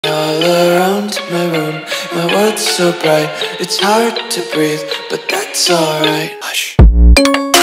All around my room, my world's so bright. It's hard to breathe, but that's alright. Hush.